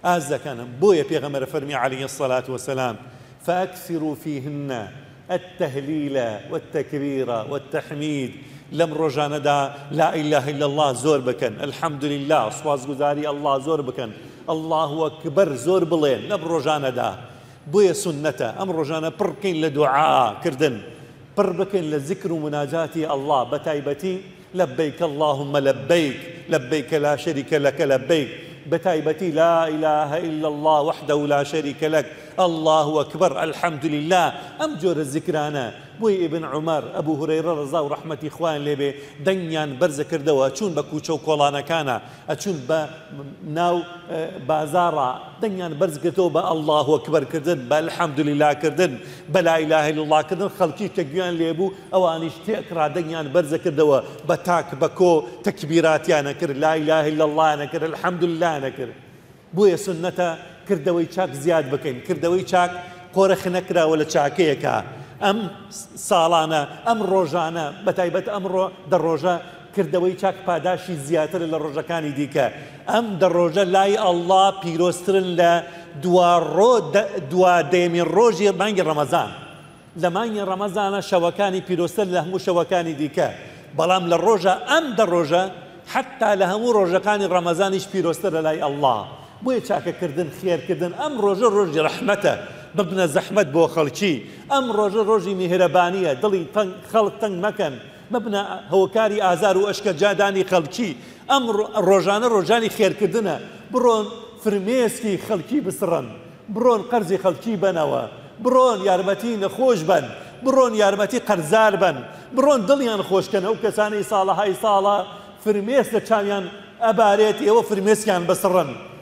ئازەکانم. بۆیە پێغەمبەر فەرمی عليه الصلاة والسلام فأكثروا فيهن التهليل والتكبير والتحميد. لم روجاندا لا إله إلا الله زور بكن، الحمد لله سواز گزاری الله زور بكن، الله أكبر زور بڵێن لم روجاندا. بۆیە سنەتە ئەم ڕۆژانە پڕ بکەین لە دوعا کردن، پڕ بکەین لە ذکر و مناجاتی الله، بەتایبەتی لبيك اللهم لبيك لبيك لا شريك لك لبيك، بتايبتي لا إله إلا الله وحده لا شريك لك الله أكبر الحمد لله. أم جور الذكرانا بوي ابن عمر أبو هريرة رضا ورحمة إخوان لبي دنيان برز كردوا أتشون بكوچو كولانا كانا أتشون بناو بازارا دنيان برز كردوا الله أكبر كردن بالحمد لله كردن بلا إله إلا الله كردن خلقي تقوان ليبو أوانيش تأكرا دنيان برز كردوا بتاك بكو تكبيرات يانا كر لا إله إلا الله أنا كر الحمد لله أنا كر. بويا سنة كردوي چاك زياد بكين، كردوي چاك قورخ نكرا ولا چاكيكا. أم ساڵانە ئەم ڕۆژانە بەتایبەت ئەمڕۆ دەڕۆژە کردەوەی چاک پاداشی زیاتر لە ڕۆژەکانی دیکە. ئەم دەڕۆژە لای ئەڵڵا پیرۆسترن لە دوادەیەمین ڕۆژی مانگی ڕەمەزان. لە مانگی ڕەمەزانە شەوەکانی پیرۆستر لە هەموو شەوەکانی دیکە، بەڵام لە ڕۆژە ئەم دەڕۆژە حتا لە هەموو ڕۆژەکانی ڕەمەزانیش پیرۆستر لە لای ئەڵڵا. بۆیە چاکەکردن خێرکردن ئەم ڕۆژە ڕۆژی ڕەحمەتە، ببنە زەحمەت بۆ خەڵکی. ئەم ڕۆژە ڕۆژی میهرەبانیە، دڵی خەڵک تەنگ مەکەن، مەبنە هەوکاری ئازار و ئەشکەجادانی خەڵکی. ئەم ڕۆژانە ڕۆژانی خێرکردنە، بڕۆن فرمێسکی خەڵکی بسڕن، بڕۆن قەرزی خەڵکی بنەوە، بڕۆن یارمەتی نەخۆش بن، بڕۆن یارمەتی قەرزار بن، بڕۆن دڵیان خۆشکەن. ئەو کەسانی ساڵەهای ساڵە فرمێس لە چاویان ئەبارێت ئێوە فرمێسکیان بسڕن.